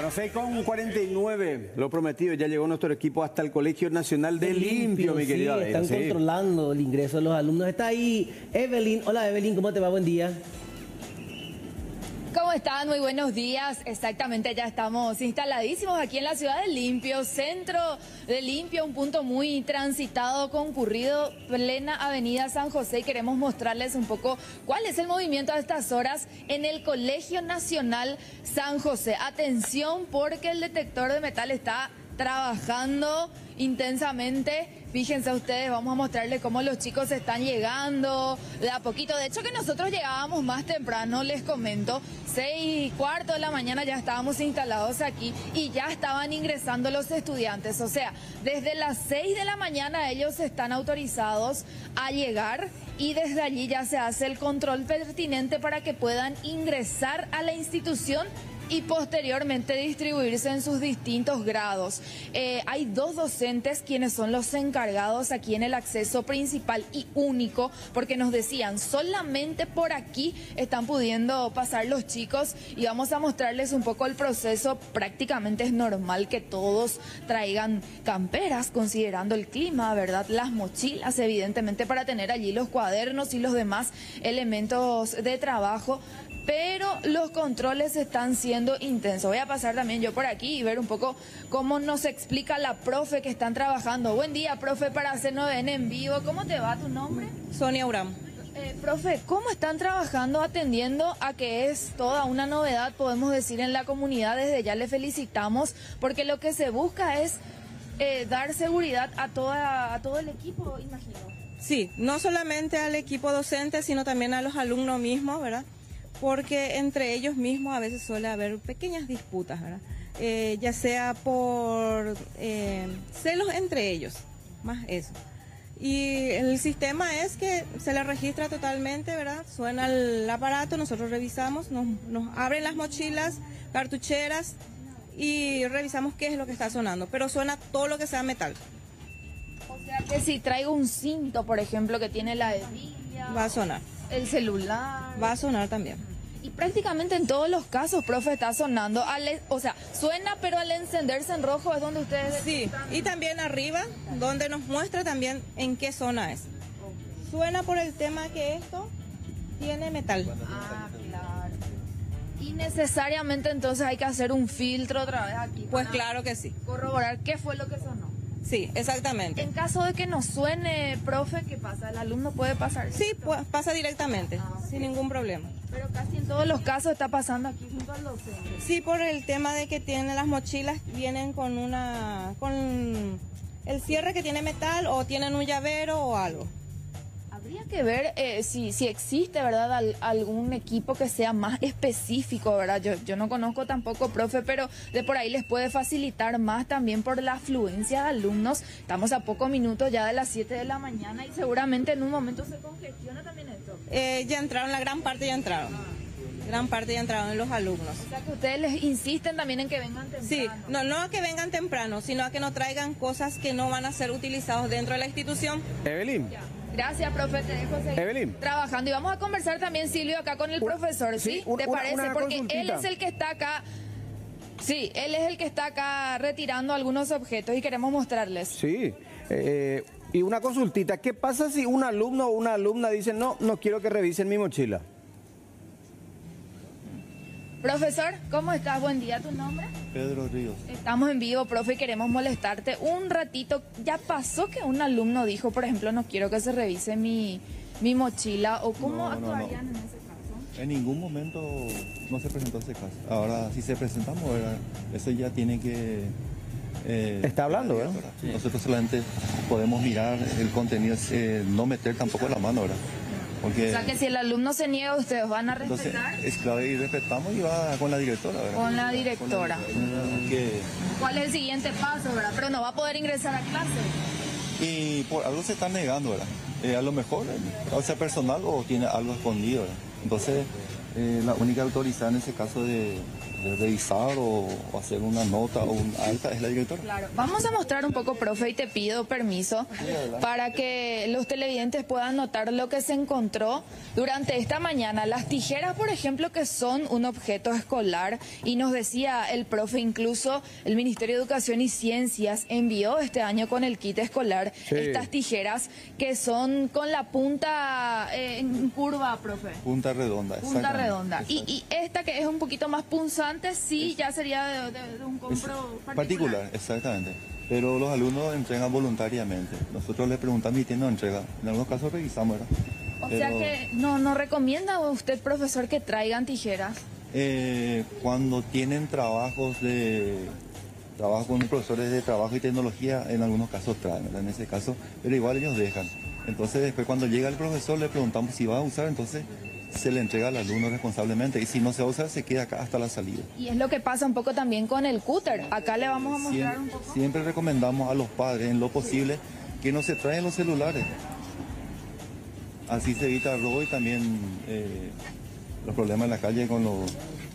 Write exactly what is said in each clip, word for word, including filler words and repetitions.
Bueno, seis con cuarenta y nueve, lo prometido, ya llegó nuestro equipo hasta el Colegio Nacional de Limpio, Limpio mi querida. Sí, están sí. controlando el ingreso de los alumnos. Está ahí Evelyn. Hola Evelyn, ¿cómo te va? Buen día. ¿Cómo están? Muy buenos días. Exactamente, ya estamos instaladísimos aquí en la ciudad de Limpio, centro de Limpio, un punto muy transitado, concurrido, plena avenida San José, y queremos mostrarles un poco cuál es el movimiento a estas horas en el Colegio Nacional San José. Atención, porque el detector de metal está trabajando intensamente. Fíjense ustedes, vamos a mostrarles cómo los chicos están llegando de a poquito. De hecho que nosotros llegábamos más temprano, les comento, seis y cuarto de la mañana ya estábamos instalados aquí y ya estaban ingresando los estudiantes. O sea, desde las seis de la mañana ellos están autorizados a llegar y desde allí ya se hace el control pertinente para que puedan ingresar a la institución y posteriormente distribuirse en sus distintos grados. Eh, hay dos docentes quienes son los encargados aquí en el acceso principal y único, porque nos decían, solamente por aquí están pudiendo pasar los chicos, y vamos a mostrarles un poco el proceso. Prácticamente es normal que todos traigan camperas, considerando el clima, ¿verdad? Las mochilas, evidentemente, para tener allí los cuadernos y los demás elementos de trabajo. Pero los controles están siendo intensos. Voy a pasar también yo por aquí y ver un poco cómo nos explica la profe que están trabajando. Buen día, profe, para C nueve N en vivo. ¿Cómo te va tu nombre? Sonia Uram. Eh, profe, ¿cómo están trabajando atendiendo a que es toda una novedad, podemos decir, en la comunidad? Desde ya le felicitamos, porque lo que se busca es eh, dar seguridad a, toda, a todo el equipo, imagino. Sí, no solamente al equipo docente, sino también a los alumnos mismos, ¿verdad? Porque entre ellos mismos a veces suele haber pequeñas disputas, ¿verdad? Eh, ya sea por eh, celos entre ellos, más eso. Y el sistema es que se le registra totalmente, ¿verdad? Suena el aparato, nosotros revisamos, nos, nos abren las mochilas, cartucheras y revisamos qué es lo que está sonando, pero suena todo lo que sea metal. O sea que si traigo un cinto, por ejemplo, que tiene la hebilla, va a sonar. El celular. Va a sonar también. Y prácticamente en todos los casos, profe, está sonando. Al, o sea, suena, pero al encenderse en rojo es donde ustedes... Sí, y también arriba, donde nos muestra también en qué zona es. Suena por el tema que esto tiene metal. Ah, claro. Y necesariamente entonces hay que hacer un filtro otra vez aquí. Pues claro que sí. Corroborar qué fue lo que sonó. Sí, exactamente. En caso de que no suene, profe, ¿qué pasa? ¿El alumno puede pasar? Sí, pues, pasa directamente, ah, sin okay. ningún problema. Pero casi en todos los casos está pasando aquí junto al docente. Sí, por el tema de que tienen las mochilas, vienen con una, con el cierre que tiene metal, o tienen un llavero o algo. Habría que ver eh, si, si existe, ¿verdad?, Al, algún equipo que sea más específico, ¿verdad? Yo, yo no conozco tampoco, profe, pero de por ahí les puede facilitar más también por la afluencia de alumnos. Estamos a pocos minutos ya de las siete de la mañana y seguramente en un momento se congestiona también esto. Eh, ya entraron, la gran parte ya entraron. Ah. Gran parte ya entraron los alumnos. O sea que ustedes les insisten también en que vengan temprano. Sí, no, no a que vengan temprano, sino a que no traigan cosas que no van a ser utilizadas dentro de la institución. Evelyn. Ya. Gracias, profe, te dejo seguir Evelyn. trabajando. Y vamos a conversar también, Silvio, acá con el una, profesor, ¿sí? sí una, ¿Te parece? Una, una Porque él es el que está acá, sí, él es el que está acá retirando algunos objetos y queremos mostrarles. Sí, eh, y una consultita, ¿qué pasa si un alumno o una alumna dice, no, no quiero que revisen mi mochila? Profesor, ¿cómo estás? Buen día, ¿tu nombre? Pedro Ríos. Estamos en vivo, profe, y queremos molestarte un ratito. ¿Ya pasó que un alumno dijo, por ejemplo, no quiero que se revise mi, mi mochila? ¿O cómo no, actuarían no, no. en ese caso? En ningún momento no se presentó ese caso. Ahora, si se presentamos, ¿verdad? Eso ya tiene que... Eh, Está hablando, ¿verdad? ¿verdad? Sí. Nosotros solamente podemos mirar el contenido, eh, no meter tampoco la mano, ¿verdad? Porque, o sea que si el alumno se niega, ¿ustedes van a respetar? Entonces, es clave y respetamos y va con la directora, ¿verdad? Con la directora. Con la directora que... ¿Cuál es el siguiente paso, verdad? Pero no va a poder ingresar a clase. Y por algo se está negando, ¿verdad? Eh, a lo mejor, o sea, personal o tiene algo escondido, ¿verdad? Entonces, eh, la única autorizada en ese caso de, de revisar o, o hacer una nota o un alta es la directora. Claro, vamos a mostrar un poco, profe, y te pido permiso para que los televidentes puedan notar lo que se encontró durante esta mañana. Las tijeras, por ejemplo, que son un objeto escolar, y nos decía el profe, incluso el Ministerio de Educación y Ciencias envió este año con el kit escolar Sí. estas tijeras que son con la punta eh, en curva, profe. Punta redonda. Punta exactamente. redonda. Y, y esta que es un poquito más punzante, sí, ya sería de, de- de un Es compro particular. particular, exactamente. Pero los alumnos entregan voluntariamente. Nosotros les preguntamos y tienen entrega. En algunos casos revisamos, ¿verdad? O Pero, sea que no, no recomienda usted, profesor, que traigan tijeras. eh, cuando tienen trabajos de trabajo con profesores de trabajo y tecnología, en algunos casos traen, ¿verdad? En ese caso, pero igual ellos dejan. Entonces después cuando llega el profesor le preguntamos si va a usar, entonces se le entrega al alumno responsablemente, y si no se va a usar se queda acá hasta la salida. Y es lo que pasa un poco también con el cúter. Acá le vamos a mostrar un Siempre, poco. siempre recomendamos a los padres, en lo posible, que no se traen los celulares. Así se evita el robo y también eh, los problemas en la calle con, los,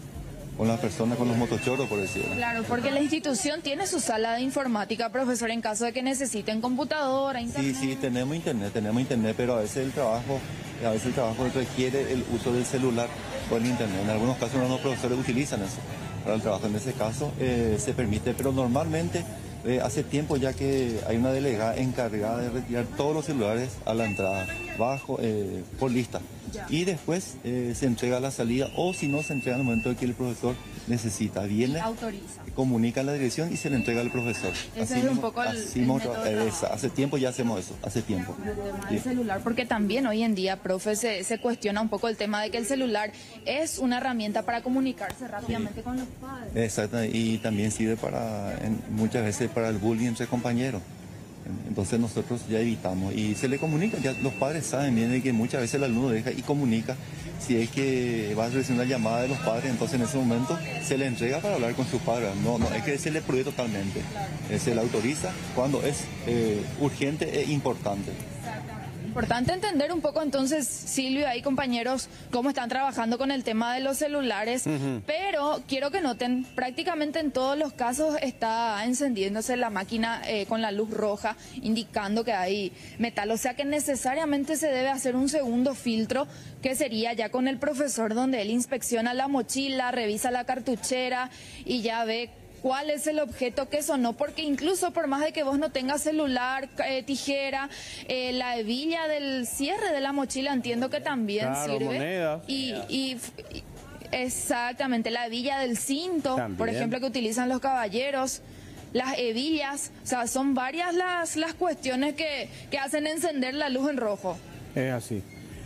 con las personas, con los motochorros, por decirlo. Claro, porque la institución tiene su sala de informática, profesor, en caso de que necesiten computadora, Sí, internet. sí, tenemos internet, tenemos internet, pero a veces el trabajo, a veces el trabajo requiere el uso del celular o el internet. En algunos casos los profesores utilizan eso para el trabajo. En ese caso eh, se permite, pero normalmente eh, hace tiempo ya que hay una delegada encargada de retirar todos los celulares a la entrada, bajo, eh, por lista. Y después eh, se entrega a la salida, o si no, se entrega en el momento en que el profesor necesita. Viene, Autoriza. comunica en la dirección y se le entrega al profesor. Ese es un poco el- así el mismo método tra- de eh, trabajo. esa- hace tiempo ya hacemos eso, hace tiempo. Tema Sí. del celular, porque también hoy en día, profe, se, se cuestiona un poco el tema de que el celular es una herramienta para comunicarse rápidamente con los padres. Exacto, y también sirve para, en- muchas veces para el bullying entre compañeros. Entonces nosotros ya evitamos y se le comunica, ya los padres saben bien de que muchas veces el alumno deja y comunica. Si es que va a recibir una llamada de los padres, entonces en ese momento se le entrega para hablar con sus padres. No, no, es que se le prohíbe totalmente. Eh, Se le autoriza cuando es eh, urgente e importante. Importante entender un poco entonces, Silvio, ahí compañeros, cómo están trabajando con el tema de los celulares, pero quiero que noten, prácticamente en todos los casos está encendiéndose la máquina eh, con la luz roja, indicando que hay metal, o sea que necesariamente se debe hacer un segundo filtro, que sería ya con el profesor, donde él inspecciona la mochila, revisa la cartuchera y ya ve cuál es el objeto que sonó, porque incluso por más de que vos no tengas celular, eh, tijera, eh, la hebilla del cierre de la mochila entiendo que también Claro, sirve. monedas. Y, y- y- exactamente, la hebilla del cinto, por También. ejemplo, que utilizan los caballeros. Las hebillas, o sea, son varias las, las cuestiones que, que hacen encender la luz en rojo. Es así.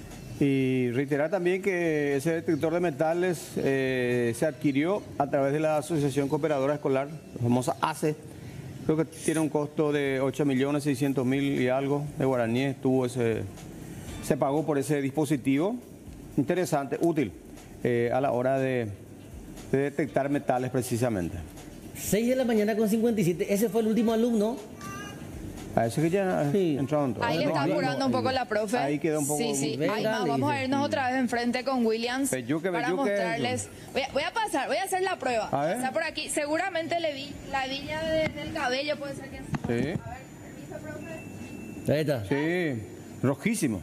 Y reiterar también que ese detector de metales eh, se adquirió a través de la Asociación Cooperadora Escolar, la famosa A C E. Creo que tiene un costo de ocho millones seiscientos mil y algo de guaraníes. Tuvo ese, se pagó por ese dispositivo. Interesante, útil eh, a la hora de, de detectar metales precisamente. seis de la mañana con cincuenta y siete. Ese fue el último alumno. Parece que ya Sí. entraron todos. Ahí le No, está no, apurando no, un poco ahí- la profe. Ahí quedó un poco... Sí, sí. Venga, Ahí va, le vamos dice. a irnos otra vez enfrente con Williams. Peyuque, para peyuque, mostrarles. Voy a, voy a pasar, voy a hacer la prueba. A ver. O sea, por aquí, seguramente le vi la villa de- del cabello, puede ser que. Sí, A ver, permiso, profe. Ahí está. sí, rojísimo.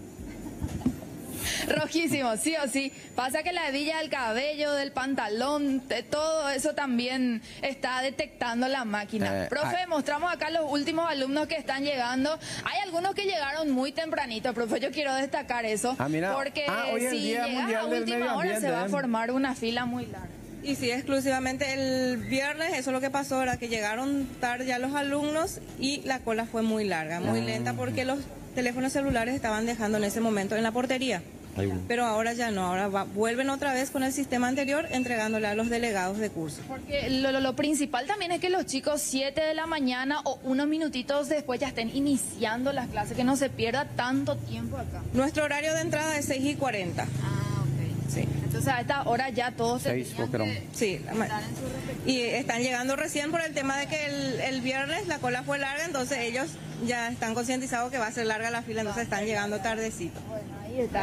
Rojísimo, sí o sí. Pasa que la hebilla del cabello, del pantalón, de todo eso también está detectando la máquina. Eh, profe, ay. mostramos acá los últimos alumnos que están llegando. Hay algunos que llegaron muy tempranito, profe, yo quiero destacar eso. Ah, mira. Porque Ah, hoy es el si Día llegas Mundial a del última Medio hora se Ambiente, va a ¿eh? formar una fila muy larga. Y sí, exclusivamente el viernes, eso es lo que pasó, era que llegaron tarde ya los alumnos y la cola fue muy larga, muy lenta, porque los teléfonos celulares estaban dejando en ese momento en la portería. Pero ahora ya no, ahora va- vuelven otra vez con el sistema anterior entregándole a los delegados de curso. Porque lo, lo- lo principal también es que los chicos siete de la mañana o unos minutitos después ya estén iniciando las clases, que no se pierda tanto tiempo acá. Nuestro horario de entrada es seis y cuarenta. Ah, ok. Sí. Entonces a esta hora ya todos Seis, tendrían Boquerón. que Sí, la ma- estar en su respectivo. y están llegando recién por el tema de que el, el viernes la cola fue larga, entonces ellos ya están concientizados que va a ser larga la fila, entonces están llegando tardecito. Bueno, ahí está. Gracias, profe, gracias. Están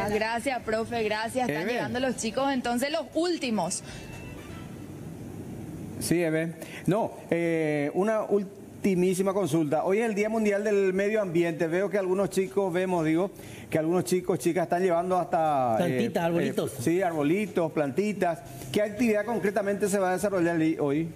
Eve. llegando los chicos. Entonces, los últimos. Sí, Eve. No, eh, una ultimísima consulta. Hoy es el Día Mundial del Medio Ambiente. Veo que algunos chicos, vemos, digo, que algunos chicos, chicas están llevando hasta... Plantitas, eh, arbolitos. eh, sí, arbolitos, plantitas. ¿Qué actividad concretamente se va a desarrollar hoy?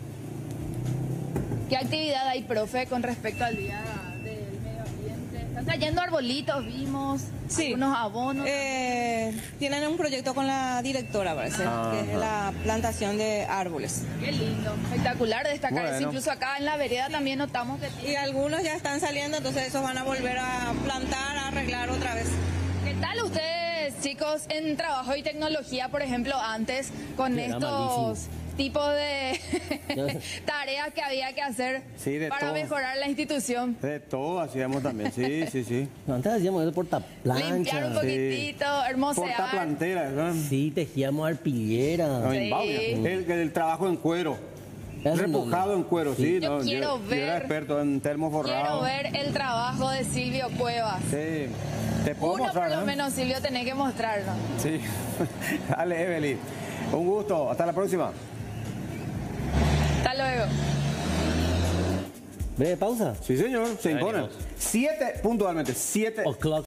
¿Qué actividad hay, profe, con respecto al Día del Medio Ambiente? Están trayendo arbolitos, vimos, Sí. algunos abonos. Eh, tienen un proyecto con la directora, parece, que es la plantación de árboles. Qué lindo, espectacular destacar eso. Bueno. Incluso acá en la vereda también notamos que Y tiene. algunos ya están saliendo, entonces esos van a volver a plantar, a arreglar otra vez. ¿Qué tal ustedes, chicos, en trabajo y tecnología, por ejemplo, antes, con Era estos malísimo. tipos de tareas que había que hacer Sí, de para todo. mejorar la institución? De todo hacíamos también, sí, sí, sí. No, antes hacíamos eso portaplancha. Limpiar un poquitito, hermosear. Portaplantera, ¿verdad? Sí, tejíamos arpillera. No, en Sí. Baudia. El, el trabajo en cuero. Eso Repujado no. en cuero, sí. Yo no, quiero yo, ver- yo era experto en termo forrado. Quiero ver el trabajo de Silvio Cuevas. Sí. Te puedo Uno mostrar, por lo ¿no? menos, Silvio, tenés que mostrarnos. Sí. Dale, Evelyn. Un gusto. Hasta la próxima. Hasta luego. Breve pausa. Sí, señor. Se imponen. venimos. Siete puntualmente. Siete. O'clock.